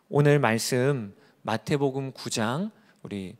오늘 말씀 마태복음 9장 우리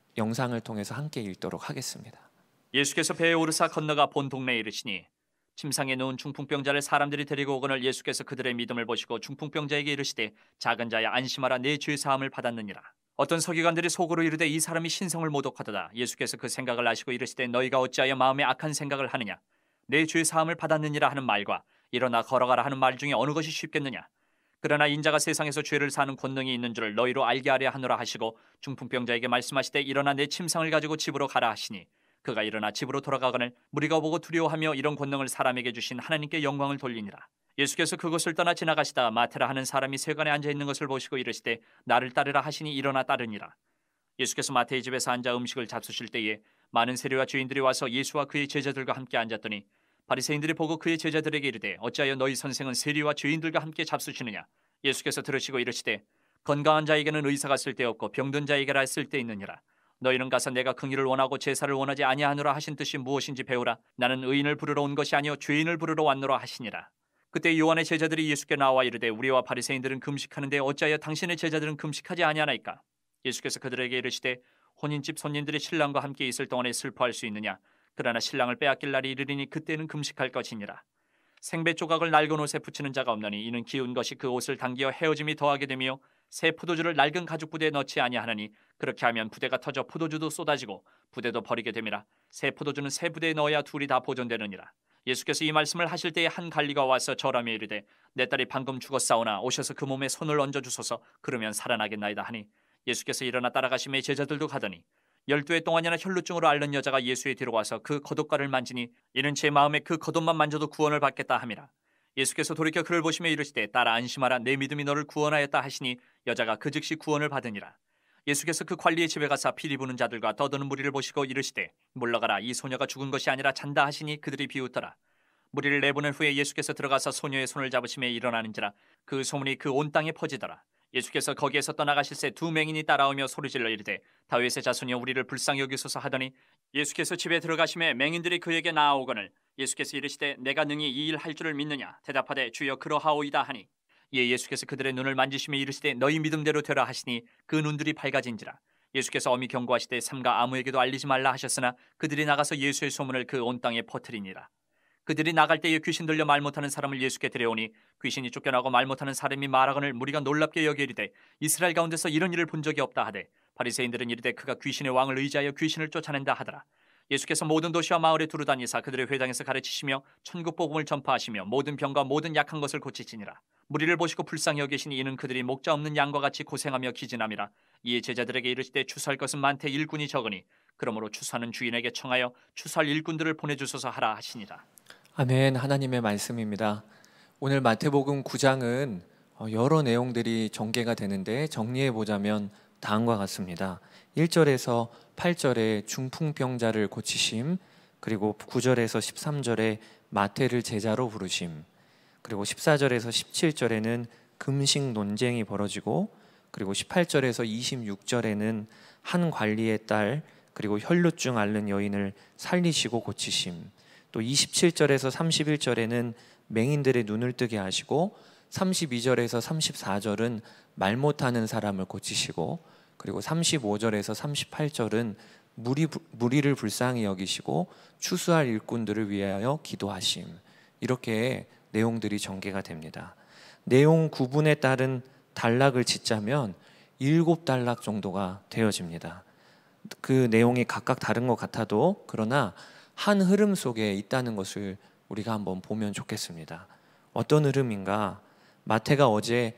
영상을 통해서 함께 읽도록 하겠습니다. 예수께서 배에 오르사 건너가 본 동네에 이르시니 침상에 누운 중풍병자를 사람들이 데리고 오거늘 예수께서 그들의 믿음을 보시고 중풍병자에게 이르시되 작은 자야 안심하라 내 죄 사함을 받았느니라. 어떤 서기관들이 속으로 이르되 이 사람이 신성을 모독하도다. 예수께서 그 생각을 아시고 이르시되 너희가 어찌하여 마음에 악한 생각을 하느냐. 내 죄 사함을 받았느니라 하는 말과 일어나 걸어가라 하는 말 중에 어느 것이 쉽겠느냐. 그러나 인자가 세상에서 죄를 사는 권능이 있는 줄을 너희로 알게 하려 하노라 하시고 중풍병자에게 말씀하시되 일어나 내 침상을 가지고 집으로 가라 하시니 그가 일어나 집으로 돌아가거늘 무리가 보고 두려워하며 이런 권능을 사람에게 주신 하나님께 영광을 돌리니라. 예수께서 그곳을 떠나 지나가시다 마태라 하는 사람이 세관에 앉아 있는 것을 보시고 이르시되 나를 따르라 하시니 일어나 따르니라. 예수께서 마태의 집에서 앉아 음식을 잡수실 때에 많은 세리와 죄인들이 와서 예수와 그의 제자들과 함께 앉았더니 바리새인들이 보고 그의 제자들에게 이르되 어찌하여 너희 선생은 세리와 죄인들과 함께 잡수시느냐. 예수께서 들으시고 이르시되 건강한 자에게는 의사가 쓸데없고 병든 자에게라 쓸데있느니라. 너희는 가서 내가 긍휼을 원하고 제사를 원하지 아니하노라 하신 뜻이 무엇인지 배우라. 나는 의인을 부르러 온 것이 아니요 죄인을 부르러 왔노라 하시니라. 그때 요한의 제자들이 예수께 나와 이르되 우리와 바리새인들은 금식하는데 어찌하여 당신의 제자들은 금식하지 아니하나이까. 예수께서 그들에게 이르시되 혼인집 손님들이 신랑과 함께 있을 동안에 슬퍼할 수 있느냐. 그러나 신랑을 빼앗길 날이 이르리니 그때는 금식할 것이니라. 생배 조각을 낡은 옷에 붙이는 자가 없나니 이는 기운 것이 그 옷을 당기어 헤어짐이 더하게 되며 새 포도주를 낡은 가죽 부대에 넣지 아니하나니 그렇게 하면 부대가 터져 포도주도 쏟아지고 부대도 버리게 됨이라. 새 포도주는 새 부대에 넣어야 둘이 다 보존되느니라. 예수께서 이 말씀을 하실 때에 한 관리가 와서 절하며 이르되 내 딸이 방금 죽었사오나 오셔서 그 몸에 손을 얹어 주소서. 그러면 살아나겠나이다 하니 예수께서 일어나 따라가시매 제자들도 가더니 12해 동안이나 혈루증으로 앓는 여자가 예수의 뒤로 와서 그 겉옷가를 만지니 이는 제 마음에 그 겉옷만 만져도 구원을 받겠다 함이라. 예수께서 돌이켜 그를 보시며 이르시되 딸아 안심하라 내 믿음이 너를 구원하였다 하시니 여자가 그 즉시 구원을 받으니라. 예수께서 그 관리의 집에 가사 피리 부는 자들과 떠드는 무리를 보시고 이르시되 물러가라 이 소녀가 죽은 것이 아니라 잔다 하시니 그들이 비웃더라. 무리를 내보낸 후에 예수께서 들어가서 소녀의 손을 잡으시며 일어나는지라 그 소문이 그 온 땅에 퍼지더라. 예수께서 거기에서 떠나가실새 두 맹인이 따라오며 소리질러 이르되 다윗의 자손이여 우리를 불쌍히 여기소서 하더니 예수께서 집에 들어가시매 맹인들이 그에게 나아오거늘 예수께서 이르시되 내가 능히 이 일 할 줄을 믿느냐. 대답하되 주여 그러하오이다 하니 이에 예수께서 그들의 눈을 만지시며 이르시되 너희 믿음대로 되라 하시니 그 눈들이 밝아진지라. 예수께서 엄히 경고하시되 삼가 아무에게도 알리지 말라 하셨으나 그들이 나가서 예수의 소문을 그 온 땅에 퍼뜨리니라. 그들이 나갈 때에 귀신 들려 말 못하는 사람을 예수께 데려오니 귀신이 쫓겨나고 말 못하는 사람이 말하거늘 무리가 놀랍게 여겨 이르되 이스라엘 가운데서 이런 일을 본 적이 없다 하되 바리새인들은 이르되 그가 귀신의 왕을 의지하여 귀신을 쫓아낸다 하더라. 예수께서 모든 도시와 마을에 두루다니사 그들의 회당에서 가르치시며 천국 복음을 전파하시며 모든 병과 모든 약한 것을 고치시니라. 무리를 보시고 불쌍히 여기시니 이는 그들이 목자 없는 양과 같이 고생하며 기진함이라. 이에 제자들에게 이르시되 추수할 것은 많되 일꾼이 적으니 그러므로 추수하는 주인에게 청하여 추수할 일꾼들을 보내주소서 하라 하시니라. 아멘. 하나님의 말씀입니다. 오늘 마태복음 9장은 여러 내용들이 전개가 되는데 정리해 보자면 다음과 같습니다. 1절에서 8절에 중풍병자를 고치심, 그리고 9절에서 13절에 마태를 제자로 부르심, 그리고 14절에서 17절에는 금식 논쟁이 벌어지고, 그리고 18절에서 26절에는 한 관리의 딸 그리고 혈루증 앓는 여인을 살리시고 고치심, 또 27절에서 31절에는 맹인들의 눈을 뜨게 하시고 32절에서 34절은 말 못하는 사람을 고치시고, 그리고 35절에서 38절은 무리를 불쌍히 여기시고 추수할 일꾼들을 위하여 기도하심. 이렇게 내용들이 전개가 됩니다. 내용 구분에 따른 단락을 짓자면 7단락 정도가 되어집니다. 그 내용이 각각 다른 것 같아도 그러나 한 흐름 속에 있다는 것을 우리가 한번 보면 좋겠습니다. 어떤 흐름인가? 마태가 어제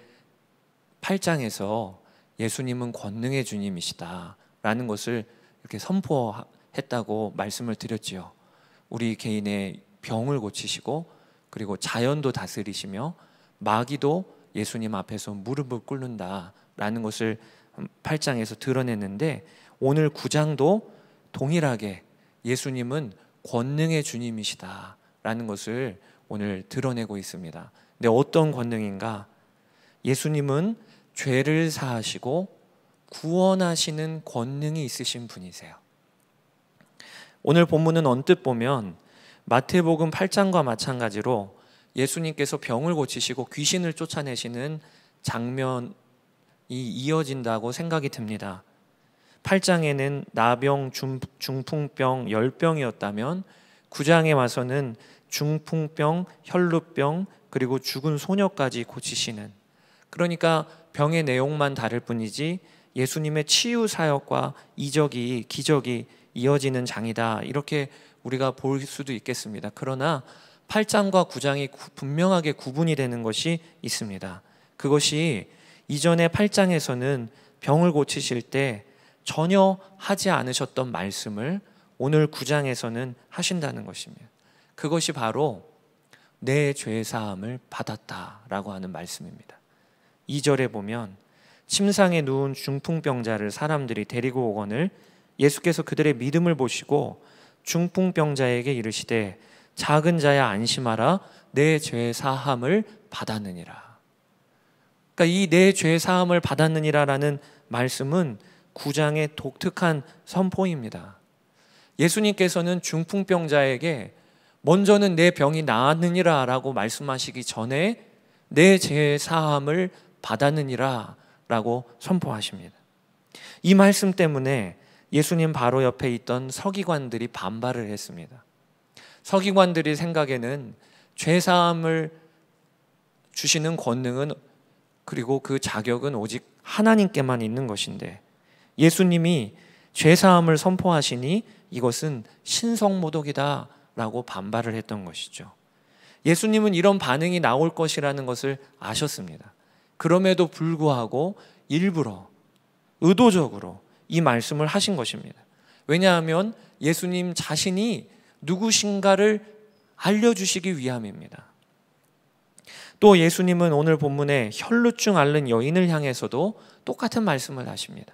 8장에서 예수님은 권능의 주님이시다 라는 것을 이렇게 선포했다고 말씀을 드렸지요. 우리 개인의 병을 고치시고 그리고 자연도 다스리시며 마귀도 예수님 앞에서 무릎을 꿇는다 라는 것을 8장에서 드러냈는데, 오늘 9장도 동일하게 예수님은 권능의 주님이시다 라는 것을 오늘 드러내고 있습니다. 근데 어떤 권능인가? 예수님은 죄를 사하시고 구원하시는 권능이 있으신 분이세요. 오늘 본문은 언뜻 보면 마태복음 8장과 마찬가지로 예수님께서 병을 고치시고 귀신을 쫓아내시는 장면을 이어진다고 생각이 듭니다. 8장에는 나병, 중풍병, 열병이었다면 9장에 와서는 중풍병, 혈루병, 그리고 죽은 소녀까지 고치시는, 그러니까 병의 내용만 다를 뿐이지 예수님의 치유 사역과 이적이, 기적이 이어지는 장이다, 이렇게 우리가 볼 수도 있겠습니다. 그러나 8장과 9장이 분명하게 구분이 되는 것이 있습니다. 그것이 이전의 8장에서는 병을 고치실 때 전혀 하지 않으셨던 말씀을 오늘 9장에서는 하신다는 것입니다. 그것이 바로 내 죄사함을 받았다라고 하는 말씀입니다. 2절에 보면 침상에 누운 중풍병자를 사람들이 데리고 오거늘 예수께서 그들의 믿음을 보시고 중풍병자에게 이르시되 작은 자야 안심하라, 내 죄사함을 받았느니라. 그러니까 이 내 죄사함을 받았느니라라는 말씀은 9장의 독특한 선포입니다. 예수님께서는 중풍병자에게 먼저는 내 병이 나았느니라 라고 말씀하시기 전에 내 죄사함을 받았느니라 라고 선포하십니다. 이 말씀 때문에 예수님 바로 옆에 있던 서기관들이 반발을 했습니다. 서기관들이 생각에는 죄사함을 주시는 권능은, 그리고 그 자격은 오직 하나님께만 있는 것인데 예수님이 죄사함을 선포하시니 이것은 신성모독이다 라고 반발을 했던 것이죠. 예수님은 이런 반응이 나올 것이라는 것을 아셨습니다. 그럼에도 불구하고 일부러 의도적으로 이 말씀을 하신 것입니다. 왜냐하면 예수님 자신이 누구신가를 알려주시기 위함입니다. 또 예수님은 오늘 본문에 혈루증 앓는 여인을 향해서도 똑같은 말씀을 하십니다.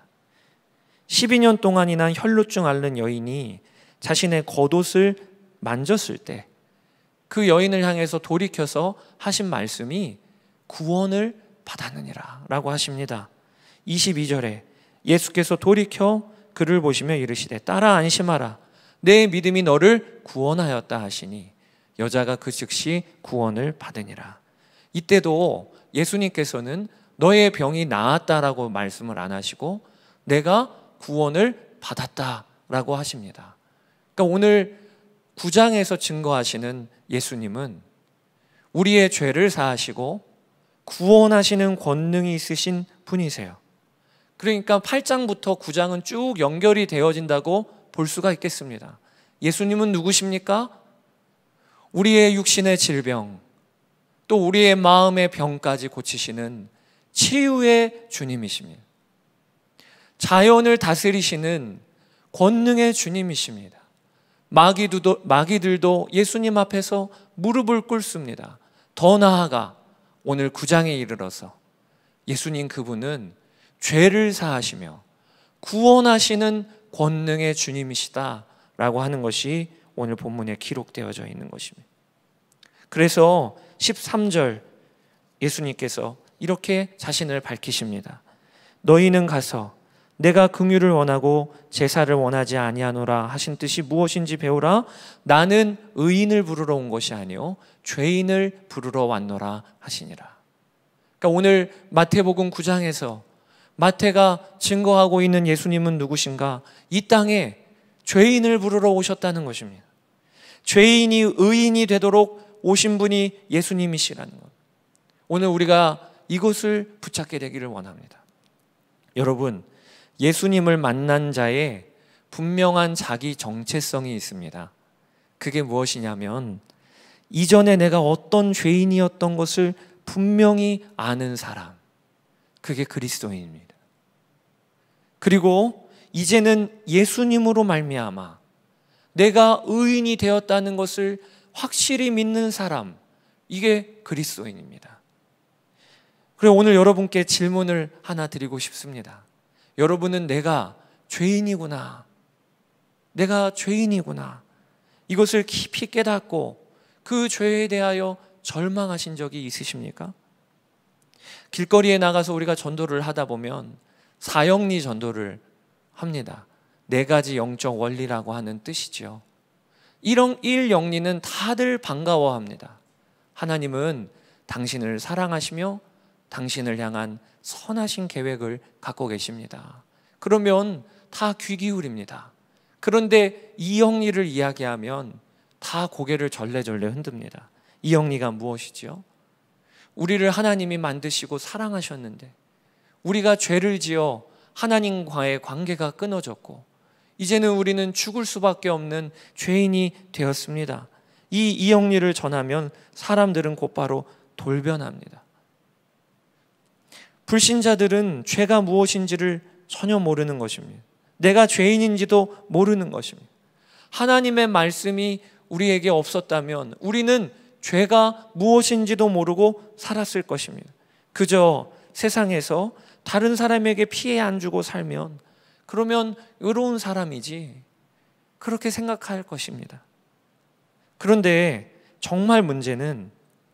12년 동안이나 혈루증 앓는 여인이 자신의 겉옷을 만졌을 때 그 여인을 향해서 돌이켜서 하신 말씀이 구원을 받았느니라 라고 하십니다. 22절에 예수께서 돌이켜 그를 보시며 이르시되 따라 안심하라, 내 믿음이 너를 구원하였다 하시니 여자가 그 즉시 구원을 받으니라. 이때도 예수님께서는 너의 병이 나았다라고 말씀을 안 하시고 내가 구원을 받았다라고 하십니다. 그러니까 오늘 9장에서 증거하시는 예수님은 우리의 죄를 사하시고 구원하시는 권능이 있으신 분이세요. 그러니까 8장부터 9장은 쭉 연결이 되어진다고 볼 수가 있겠습니다. 예수님은 누구십니까? 우리의 육신의 질병, 또 우리의 마음의 병까지 고치시는 치유의 주님이십니다. 자연을 다스리시는 권능의 주님이십니다. 마귀들도 예수님 앞에서 무릎을 꿇습니다. 더 나아가 오늘 9장에 이르러서 예수님 그분은 죄를 사하시며 구원하시는 권능의 주님이시다라고 하는 것이 오늘 본문에 기록되어져 있는 것입니다. 그래서 13절 예수님께서 이렇게 자신을 밝히십니다. 너희는 가서 내가 긍휼을 원하고 제사를 원하지 아니하노라 하신 뜻이 무엇인지 배우라. 나는 의인을 부르러 온 것이 아니요 죄인을 부르러 왔노라 하시니라. 그러니까 오늘 마태복음 9장에서 마태가 증거하고 있는 예수님은 누구신가? 이 땅에 죄인을 부르러 오셨다는 것입니다. 죄인이 의인이 되도록 오신 분이 예수님이시라는 것. 오늘 우리가 이것을 붙잡게 되기를 원합니다. 여러분, 예수님을 만난 자의 분명한 자기 정체성이 있습니다. 그게 무엇이냐면 이전에 내가 어떤 죄인이었던 것을 분명히 아는 사람, 그게 그리스도인입니다. 그리고 이제는 예수님으로 말미암아 내가 의인이 되었다는 것을 확실히 믿는 사람, 이게 그리스도인입니다. 그리고 오늘 여러분께 질문을 하나 드리고 싶습니다. 여러분은 내가 죄인이구나, 내가 죄인이구나, 이것을 깊이 깨닫고 그 죄에 대하여 절망하신 적이 있으십니까? 길거리에 나가서 우리가 전도를 하다 보면 사형리 전도를 합니다. 4가지 영적 원리라고 하는 뜻이죠. 이런 1영리는 다들 반가워합니다. 하나님은 당신을 사랑하시며 당신을 향한 선하신 계획을 갖고 계십니다. 그러면 다 귀 기울입니다. 그런데 이영리를 이야기하면 다 고개를 절레절레 흔듭니다. 이영리가 무엇이지요? 우리를 하나님이 만드시고 사랑하셨는데 우리가 죄를 지어 하나님과의 관계가 끊어졌고 이제는 우리는 죽을 수밖에 없는 죄인이 되었습니다. 이 이영리를 전하면 사람들은 곧바로 돌변합니다. 불신자들은 죄가 무엇인지를 전혀 모르는 것입니다. 내가 죄인인지도 모르는 것입니다. 하나님의 말씀이 우리에게 없었다면 우리는 죄가 무엇인지도 모르고 살았을 것입니다. 그저 세상에서 다른 사람에게 피해 안 주고 살면 그러면 의로운 사람이지 그렇게 생각할 것입니다. 그런데 정말 문제는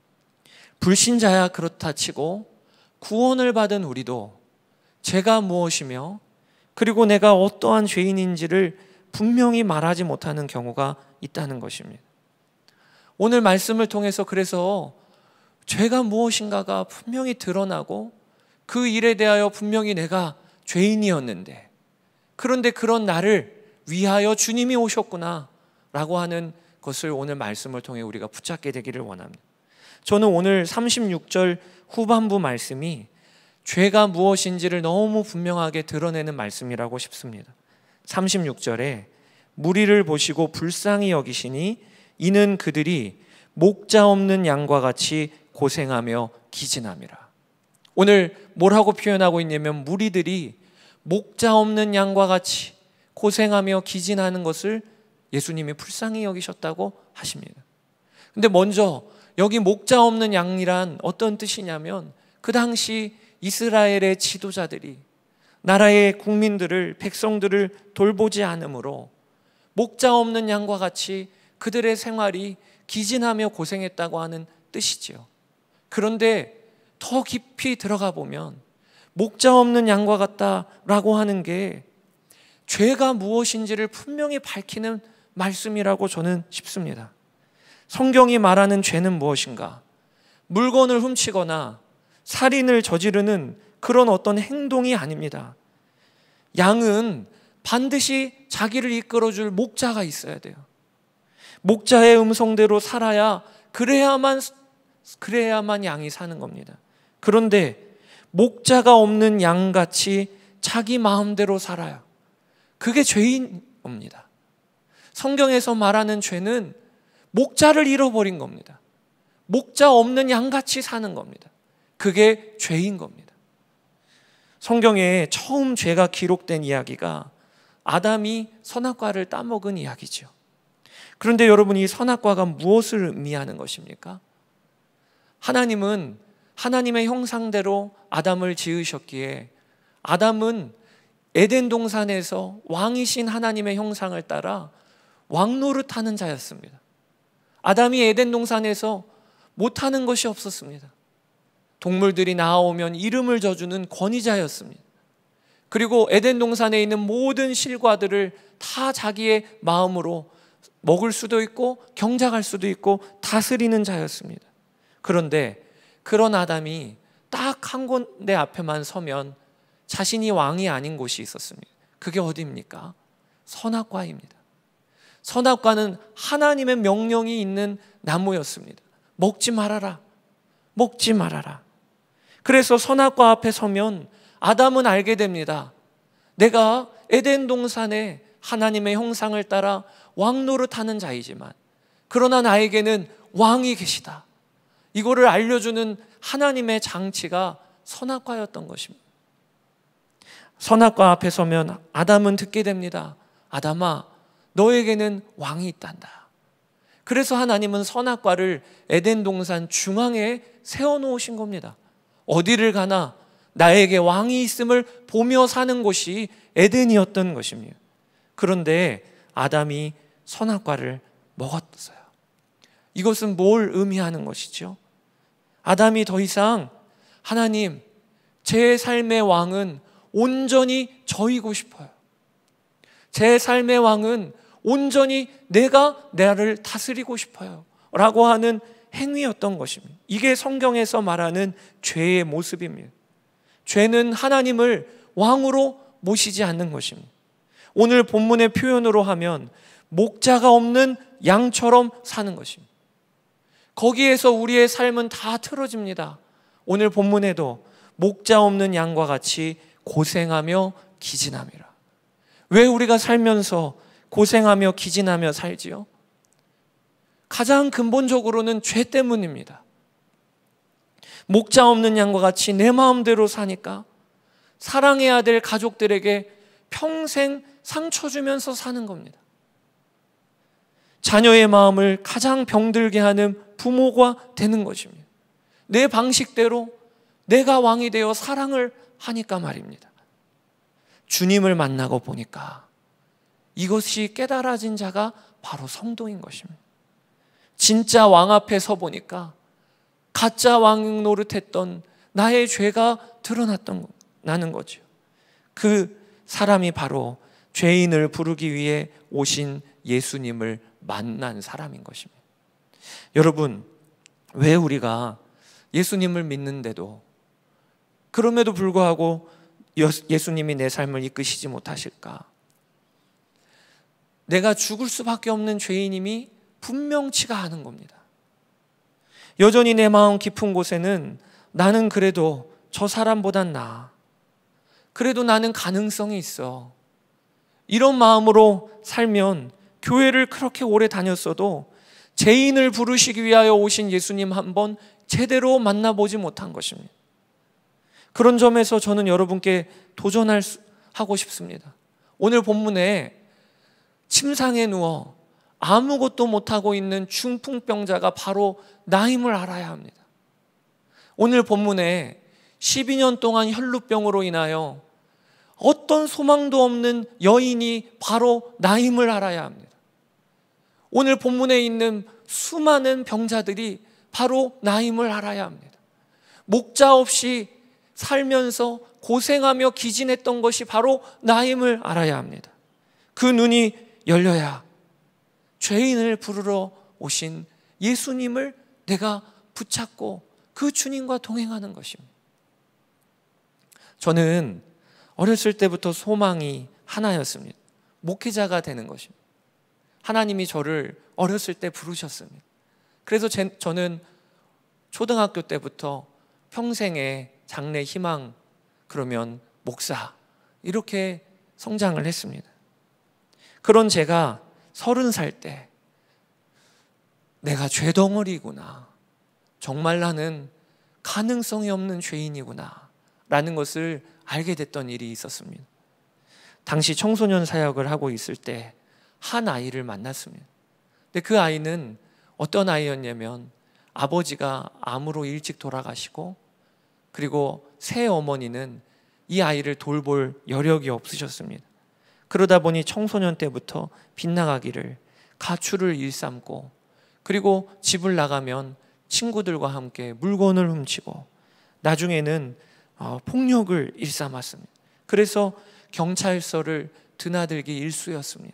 불신자야 그렇다 치고 구원을 받은 우리도 죄가 무엇이며 그리고 내가 어떠한 죄인인지를 분명히 말하지 못하는 경우가 있다는 것입니다. 오늘 말씀을 통해서 그래서 죄가 무엇인가가 분명히 드러나고 그 일에 대하여 분명히 내가 죄인이었는데 그런데 그런 나를 위하여 주님이 오셨구나 라고 하는 것을 오늘 말씀을 통해 우리가 붙잡게 되기를 원합니다. 저는 오늘 36절 후반부 말씀이 죄가 무엇인지를 너무 분명하게 드러내는 말씀이라고 싶습니다. 36절에 무리를 보시고 불쌍히 여기시니 이는 그들이 목자 없는 양과 같이 고생하며 기진함이라. 오늘 뭐라고 표현하고 있냐면 무리들이 목자 없는 양과 같이 고생하며 기진하는 것을 예수님이 불쌍히 여기셨다고 하십니다. 근데 먼저 여기 목자 없는 양이란 어떤 뜻이냐면 그 당시 이스라엘의 지도자들이 나라의 국민들을 백성들을 돌보지 않으므로 목자 없는 양과 같이 그들의 생활이 기진하며 고생했다고 하는 뜻이지요. 그런데 더 깊이 들어가 보면 목자 없는 양과 같다라고 하는 게 죄가 무엇인지를 분명히 밝히는 말씀이라고 저는 싶습니다. 성경이 말하는 죄는 무엇인가? 물건을 훔치거나 살인을 저지르는 그런 어떤 행동이 아닙니다. 양은 반드시 자기를 이끌어줄 목자가 있어야 돼요. 목자의 음성대로 살아야 그래야만 양이 사는 겁니다. 그런데 목자가 없는 양같이 자기 마음대로 살아요. 그게 죄인입니다. 성경에서 말하는 죄는 목자를 잃어버린 겁니다. 목자 없는 양같이 사는 겁니다. 그게 죄인 겁니다. 성경에 처음 죄가 기록된 이야기가 아담이 선악과를 따먹은 이야기죠. 그런데 여러분, 이 선악과가 무엇을 의미하는 것입니까? 하나님은 하나님의 형상대로 아담을 지으셨기에 아담은 에덴 동산에서 왕이신 하나님의 형상을 따라 왕노릇하는 자였습니다. 아담이 에덴 동산에서 못하는 것이 없었습니다. 동물들이 나아오면 이름을 져주는 권위자였습니다. 그리고 에덴 동산에 있는 모든 실과들을 다 자기의 마음으로 먹을 수도 있고 경작할 수도 있고 다스리는 자였습니다. 그런데 그런 아담이 딱 한 군데 앞에만 서면 자신이 왕이 아닌 곳이 있었습니다. 그게 어디입니까? 선악과입니다. 선악과는 하나님의 명령이 있는 나무였습니다. 먹지 말아라. 먹지 말아라. 그래서 선악과 앞에 서면 아담은 알게 됩니다. 내가 에덴 동산에 하나님의 형상을 따라 왕노릇하는 자이지만 그러나 나에게는 왕이 계시다. 이거를 알려주는 하나님의 장치가 선악과였던 것입니다. 선악과 앞에 서면 아담은 듣게 됩니다. 아담아, 너에게는 왕이 있단다. 그래서 하나님은 선악과를 에덴 동산 중앙에 세워놓으신 겁니다. 어디를 가나 나에게 왕이 있음을 보며 사는 곳이 에덴이었던 것입니다. 그런데 아담이 선악과를 먹었어요. 이것은 뭘 의미하는 것이죠? 아담이 더 이상 하나님, 제 삶의 왕은 온전히 저이고 싶어요. 제 삶의 왕은 온전히 내가 나를 다스리고 싶어요 라고 하는 행위였던 것입니다. 이게 성경에서 말하는 죄의 모습입니다. 죄는 하나님을 왕으로 모시지 않는 것입니다. 오늘 본문의 표현으로 하면 목자가 없는 양처럼 사는 것입니다. 거기에서 우리의 삶은 다 틀어집니다. 오늘 본문에도 목자 없는 양과 같이 고생하며 기진함이라. 왜 우리가 살면서 고생하며 기진하며 살지요? 가장 근본적으로는 죄 때문입니다. 목자 없는 양과 같이 내 마음대로 사니까 사랑해야 될 가족들에게 평생 상처 주면서 사는 겁니다. 자녀의 마음을 가장 병들게 하는 부모가 되는 것입니다. 내 방식대로 내가 왕이 되어 사랑을 하니까 말입니다. 주님을 만나고 보니까 이것이 깨달아진 자가 바로 성도인 것입니다. 진짜 왕 앞에 서 보니까 가짜 왕 노릇했던 나의 죄가 드러나는 거죠. 그 사람이 바로 죄인을 부르기 위해 오신 예수님을 만난 사람인 것입니다. 여러분, 왜 우리가 예수님을 믿는데도 그럼에도 불구하고 예수님이 내 삶을 이끄시지 못하실까? 내가 죽을 수밖에 없는 죄인임이 분명치가 않은 겁니다. 여전히 내 마음 깊은 곳에는 나는 그래도 저 사람보단 나아. 그래도 나는 가능성이 있어. 이런 마음으로 살면 교회를 그렇게 오래 다녔어도 죄인을 부르시기 위하여 오신 예수님 한번 제대로 만나보지 못한 것입니다. 그런 점에서 저는 여러분께 도전하고 싶습니다. 오늘 본문에 침상에 누워 아무것도 못하고 있는 중풍병자가 바로 나임을 알아야 합니다. 오늘 본문에 12년 동안 혈루병으로 인하여 어떤 소망도 없는 여인이 바로 나임을 알아야 합니다. 오늘 본문에 있는 수많은 병자들이 바로 나임을 알아야 합니다. 목자 없이 살면서 고생하며 기진했던 것이 바로 나임을 알아야 합니다. 그 눈이 열려야 죄인을 부르러 오신 예수님을 내가 붙잡고 그 주님과 동행하는 것입니다. 저는 어렸을 때부터 소망이 하나였습니다. 목회자가 되는 것입니다. 하나님이 저를 어렸을 때 부르셨습니다. 그래서 저는 초등학교 때부터 평생의 장래 희망, 그러면 목사, 이렇게 성장을 했습니다. 그런 제가 30살 때 내가 죄덩어리구나, 정말 나는 가능성이 없는 죄인이구나 라는 것을 알게 됐던 일이 있었습니다. 당시 청소년 사역을 하고 있을 때 한 아이를 만났습니다. 근데 그 아이는 어떤 아이였냐면 아버지가 암으로 일찍 돌아가시고 그리고 새 어머니는 이 아이를 돌볼 여력이 없으셨습니다. 그러다 보니 청소년 때부터 빗나가기를, 가출을 일삼고 그리고 집을 나가면 친구들과 함께 물건을 훔치고 나중에는 폭력을 일삼았습니다. 그래서 경찰서를 드나들기 일쑤였습니다.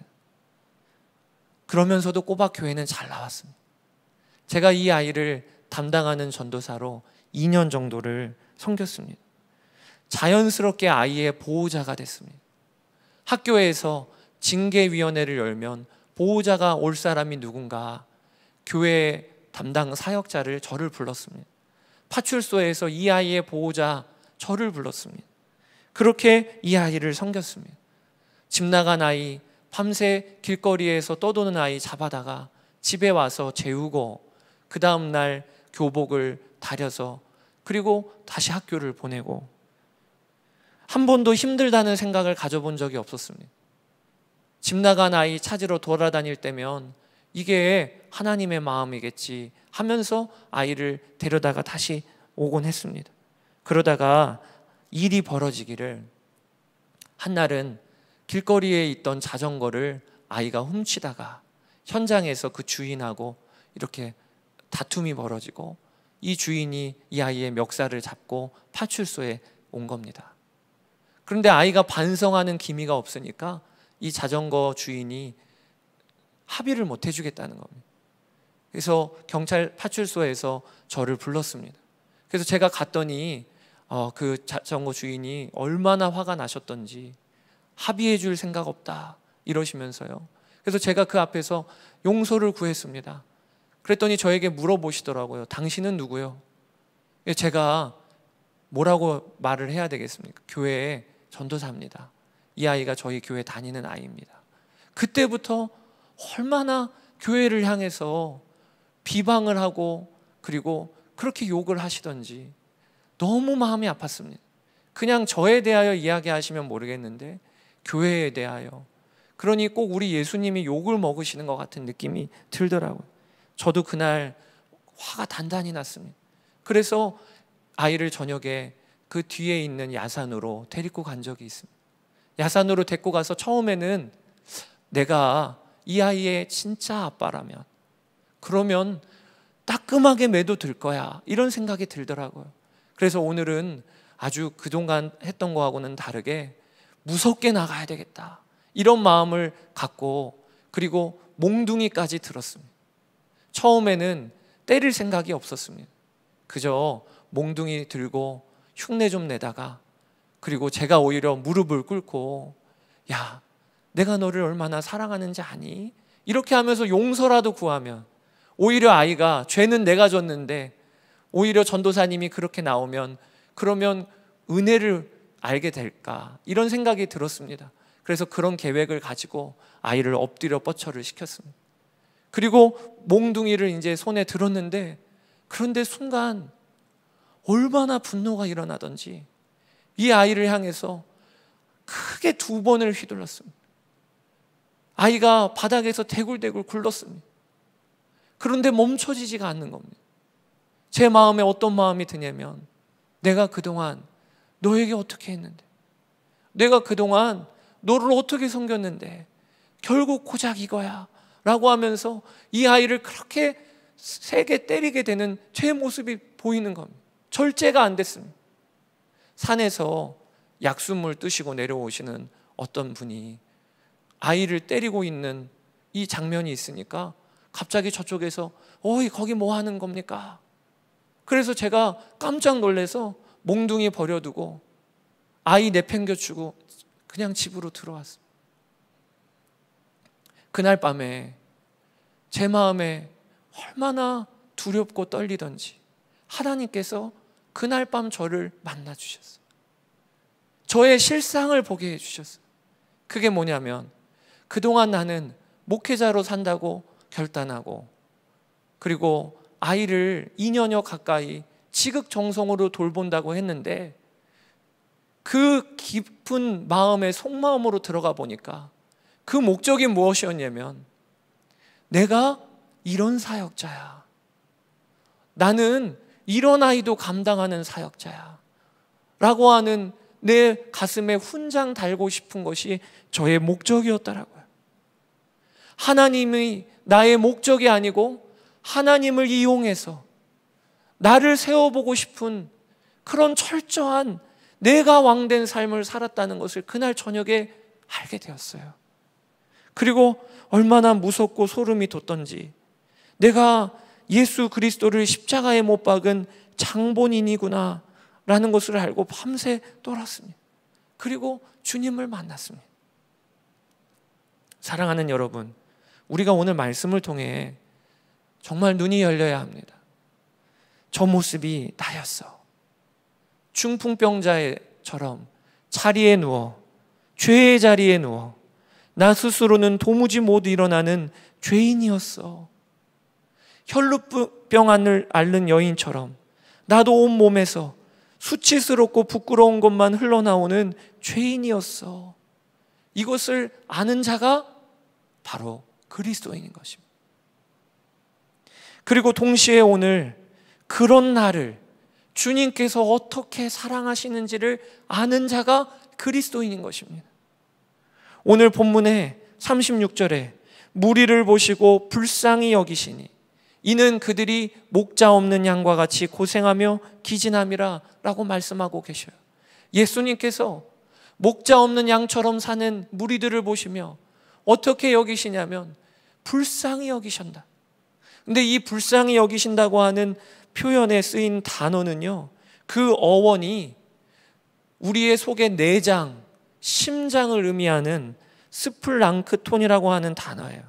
그러면서도 꼬박 교회는 잘 나왔습니다. 제가 이 아이를 담당하는 전도사로 2년 정도를 섬겼습니다. 자연스럽게 아이의 보호자가 됐습니다. 학교에서 징계위원회를 열면 보호자가 올 사람이 누군가, 교회 담당 사역자를 저를 불렀습니다. 파출소에서 이 아이의 보호자 저를 불렀습니다. 그렇게 이 아이를 섬겼습니다. 집 나간 아이, 밤새 길거리에서 떠도는 아이 잡아다가 집에 와서 재우고 그 다음 날 교복을 다려서 그리고 다시 학교를 보내고, 한 번도 힘들다는 생각을 가져본 적이 없었습니다. 집 나간 아이 찾으러 돌아다닐 때면 이게 하나님의 마음이겠지 하면서 아이를 데려다가 다시 오곤 했습니다. 그러다가 일이 벌어지기를, 한날은 길거리에 있던 자전거를 아이가 훔치다가 현장에서 그 주인하고 이렇게 다툼이 벌어지고 이 주인이 이 아이의 멱살을 잡고 파출소에 온 겁니다. 그런데 아이가 반성하는 기미가 없으니까 이 자전거 주인이 합의를 못 해주겠다는 겁니다. 그래서 경찰 파출소에서 저를 불렀습니다. 그래서 제가 갔더니 그 자전거 주인이 얼마나 화가 나셨던지 합의해 줄 생각 없다 이러시면서요. 그래서 제가 그 앞에서 용서를 구했습니다. 그랬더니 저에게 물어보시더라고요. 당신은 누구요? 제가 뭐라고 말을 해야 되겠습니까? 교회에 전도사입니다. 이 아이가 저희 교회 다니는 아이입니다. 그때부터 얼마나 교회를 향해서 비방을 하고 그리고 그렇게 욕을 하시던지 너무 마음이 아팠습니다. 그냥 저에 대하여 이야기하시면 모르겠는데 교회에 대하여, 그러니 꼭 우리 예수님이 욕을 먹으시는 것 같은 느낌이 들더라고요. 저도 그날 화가 단단히 났습니다. 그래서 아이를 저녁에 그 뒤에 있는 야산으로 데리고 간 적이 있습니다. 야산으로 데리고 가서 처음에는 내가 이 아이의 진짜 아빠라면 그러면 따끔하게 매도될 거야 이런 생각이 들더라고요. 그래서 오늘은 아주 그동안 했던 거하고는 다르게 무섭게 나가야 되겠다 이런 마음을 갖고, 그리고 몽둥이까지 들었습니다. 처음에는 때릴 생각이 없었습니다. 그저 몽둥이 들고 흉내 좀 내다가, 그리고 제가 오히려 무릎을 꿇고 야, 내가 너를 얼마나 사랑하는지 아니? 이렇게 하면서 용서라도 구하면, 오히려 아이가 죄는 내가 졌는데 오히려 전도사님이 그렇게 나오면 그러면 은혜를 알게 될까 이런 생각이 들었습니다. 그래서 그런 계획을 가지고 아이를 엎드려 뻗쳐를 시켰습니다. 그리고 몽둥이를 이제 손에 들었는데, 그런데 순간 얼마나 분노가 일어나던지 이 아이를 향해서 크게 2번을 휘둘렀습니다. 아이가 바닥에서 대굴대굴 굴렀습니다. 그런데 멈춰지지가 않는 겁니다. 제 마음에 어떤 마음이 드냐면, 내가 그동안 너에게 어떻게 했는데, 내가 그동안 너를 어떻게 섬겼는데 결국 고작 이거야 라고 하면서 이 아이를 그렇게 세게 때리게 되는 제 모습이 보이는 겁니다. 절제가 안 됐습니다. 산에서 약수물 뜨시고 내려오시는 어떤 분이 아이를 때리고 있는 이 장면이 있으니까 갑자기 저쪽에서 어이 거기 뭐 하는 겁니까? 그래서 제가 깜짝 놀라서 몽둥이 버려두고 아이 내팽겨치고 그냥 집으로 들어왔습니다. 그날 밤에 제 마음에 얼마나 두렵고 떨리던지 하나님께서 그날 밤 저를 만나 주셨어요. 저의 실상을 보게 해주셨어요. 그게 뭐냐면, 그동안 나는 목회자로 산다고 결단하고, 그리고 아이를 2년여 가까이 지극정성으로 돌본다고 했는데, 그 깊은 마음의 속마음으로 들어가 보니까 그 목적이 무엇이었냐면, 내가 이런 사역자야, 나는 이런 아이도 감당하는 사역자야 라고 하는 내 가슴에 훈장 달고 싶은 것이 저의 목적이었더라고요. 하나님이 나의 목적이 아니고 하나님을 이용해서 나를 세워보고 싶은 그런 철저한 내가 왕된 삶을 살았다는 것을 그날 저녁에 알게 되었어요. 그리고 얼마나 무섭고 소름이 돋던지, 내가 예수 그리스도를 십자가에 못 박은 장본인이구나 라는 것을 알고 밤새 떨었습니다. 그리고 주님을 만났습니다. 사랑하는 여러분, 우리가 오늘 말씀을 통해 정말 눈이 열려야 합니다. 저 모습이 나였어. 중풍병자처럼 자리에 누워, 죄의 자리에 누워 나 스스로는 도무지 못 일어나는 죄인이었어. 혈루병을 앓는 여인처럼 나도 온몸에서 수치스럽고 부끄러운 것만 흘러나오는 죄인이었어. 이것을 아는 자가 바로 그리스도인인 것입니다. 그리고 동시에 오늘 그런 나를 주님께서 어떻게 사랑하시는지를 아는 자가 그리스도인인 것입니다. 오늘 본문의 36절에 무리를 보시고 불쌍히 여기시니 이는 그들이 목자 없는 양과 같이 고생하며 기진함이라 라고 말씀하고 계셔요. 예수님께서 목자 없는 양처럼 사는 무리들을 보시며 어떻게 여기시냐면 불쌍히 여기신다. 근데 이 불쌍히 여기신다고 하는 표현에 쓰인 단어는요, 그 어원이 우리의 속의 내장, 심장을 의미하는 스플랑크톤이라고 하는 단어예요.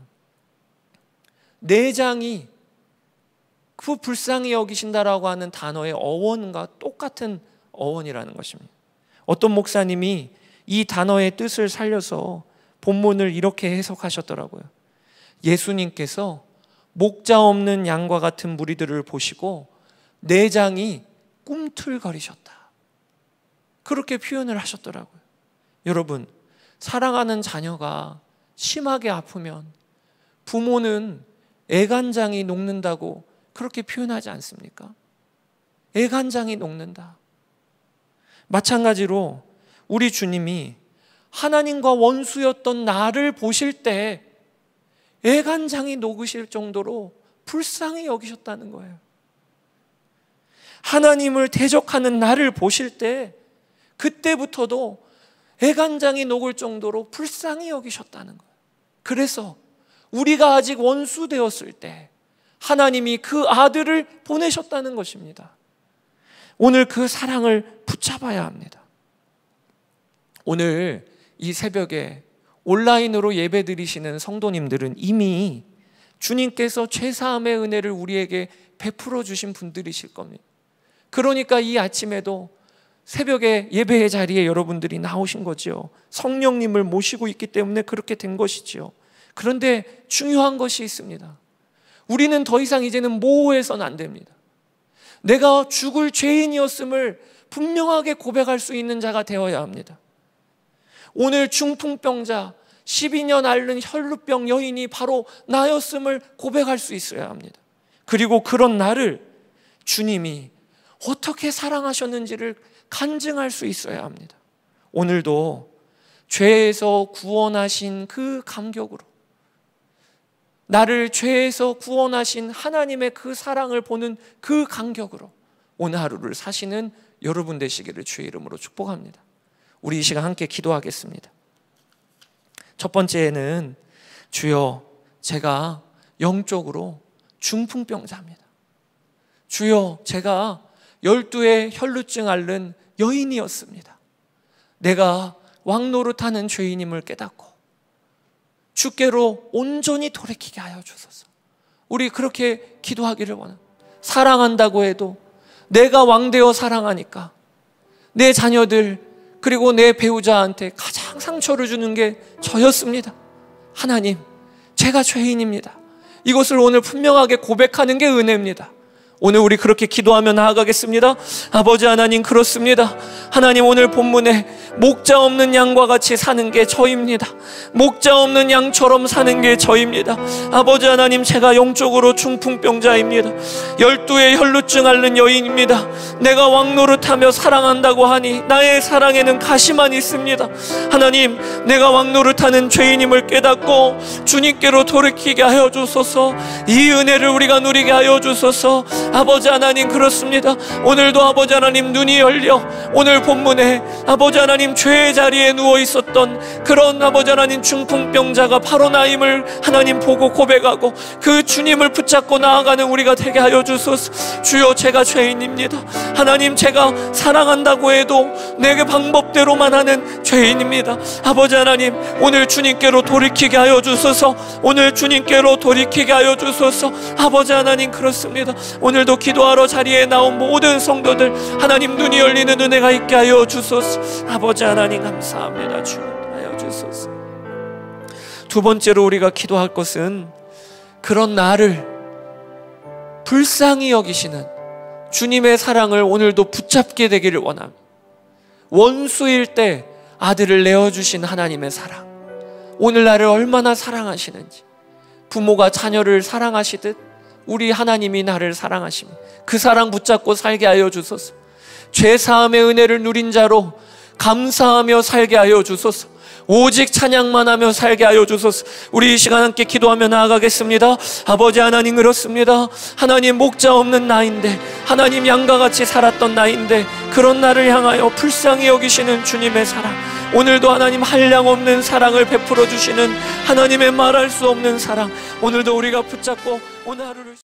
내장이 그 불쌍히 여기신다라고 하는 단어의 어원과 똑같은 어원이라는 것입니다. 어떤 목사님이 이 단어의 뜻을 살려서 본문을 이렇게 해석하셨더라고요. 예수님께서 목자 없는 양과 같은 무리들을 보시고 내장이 꿈틀거리셨다, 그렇게 표현을 하셨더라고요. 여러분, 사랑하는 자녀가 심하게 아프면 부모는 애간장이 녹는다고 그렇게 표현하지 않습니까? 애간장이 녹는다. 마찬가지로 우리 주님이 하나님과 원수였던 나를 보실 때 애간장이 녹으실 정도로 불쌍히 여기셨다는 거예요. 하나님을 대적하는 나를 보실 때 그때부터도 애간장이 녹을 정도로 불쌍히 여기셨다는 거예요. 그래서 우리가 아직 원수 되었을 때 하나님이 그 아들을 보내셨다는 것입니다. 오늘 그 사랑을 붙잡아야 합니다. 오늘 이 새벽에 온라인으로 예배 드리시는 성도님들은 이미 주님께서 죄사함의 은혜를 우리에게 베풀어 주신 분들이실 겁니다. 그러니까 이 아침에도 새벽에 예배의 자리에 여러분들이 나오신 거죠. 성령님을 모시고 있기 때문에 그렇게 된 것이죠. 그런데 중요한 것이 있습니다. 우리는 더 이상 이제는 모호해서는 안 됩니다. 내가 죽을 죄인이었음을 분명하게 고백할 수 있는 자가 되어야 합니다. 오늘 중풍병자 12년 앓는 혈루병 여인이 바로 나였음을 고백할 수 있어야 합니다. 그리고 그런 나를 주님이 어떻게 사랑하셨는지를 간증할 수 있어야 합니다. 오늘도 죄에서 구원하신 그 감격으로, 나를 죄에서 구원하신 하나님의 그 사랑을 보는 그 감격으로 오늘 하루를 사시는 여러분 되시기를 주의 이름으로 축복합니다. 우리 이 시간 함께 기도하겠습니다. 첫 번째는, 주여, 제가 영적으로 중풍병자입니다. 주여, 제가 12의 혈루증 앓는 여인이었습니다. 내가 왕노릇하는 죄인임을 깨닫고 주께로 온전히 돌이키게 하여 주소서. 우리 그렇게 기도하기를 원합니다. 사랑한다고 해도 내가 왕되어 사랑하니까 내 자녀들 그리고 내 배우자한테 가장 상처를 주는 게 저였습니다. 하나님, 제가 죄인입니다. 이것을 오늘 분명하게 고백하는 게 은혜입니다. 오늘 우리 그렇게 기도하며 나아가겠습니다. 아버지 하나님, 그렇습니다. 하나님, 오늘 본문에 목자 없는 양과 같이 사는 게 저입니다. 목자 없는 양처럼 사는 게 저입니다. 아버지 하나님, 제가 영적으로 중풍병자입니다. 12의 혈루증 앓는 여인입니다. 내가 왕노릇하며 사랑한다고 하니 나의 사랑에는 가시만 있습니다. 하나님, 내가 왕노릇하는 죄인임을 깨닫고 주님께로 돌이키게 하여 주소서. 이 은혜를 우리가 누리게 하여 주소서. 아버지 하나님, 그렇습니다. 오늘도 아버지 하나님 눈이 열려 오늘 본문에 아버지 하나님 죄의 자리에 누워 있었던 그런 아버지 하나님 중풍병자가 바로 나임을 하나님 보고 고백하고 그 주님을 붙잡고 나아가는 우리가 되게 하여 주소서. 주여, 제가 죄인입니다. 하나님, 제가 사랑한다고 해도 내게 방법대로만 하는 죄인입니다. 아버지 하나님, 오늘 주님께로 돌이키게 하여 주소서. 오늘 주님께로 돌이키게 하여 주소서. 아버지 하나님, 그렇습니다. 오늘도 기도하러 자리에 나온 모든 성도들 하나님 눈이 열리는 은혜가 있게 하여 주소서. 아버지 하나님, 감사합니다. 주님 하여 주소서. 두 번째로 우리가 기도할 것은 그런 나를 불쌍히 여기시는 주님의 사랑을 오늘도 붙잡게 되기를 원합니다. 원수일 때 아들을 내어주신 하나님의 사랑, 오늘 나를 얼마나 사랑하시는지, 부모가 자녀를 사랑하시듯 우리 하나님이 나를 사랑하십니다. 그 사랑 붙잡고 살게 하여 주소서. 죄사함의 은혜를 누린 자로 감사하며 살게 하여 주소서. 오직 찬양만 하며 살게 하여 주소서. 우리 이 시간 함께 기도하며 나아가겠습니다. 아버지 하나님, 그렇습니다. 하나님, 목자 없는 나인데, 하나님 양과 같이 살았던 나인데 그런 나를 향하여 불쌍히 여기시는 주님의 사랑, 오늘도 하나님 한량없는 사랑을 베풀어 주시는 하나님의 말할 수 없는 사랑, 오늘도 우리가 붙잡고 오늘 하루를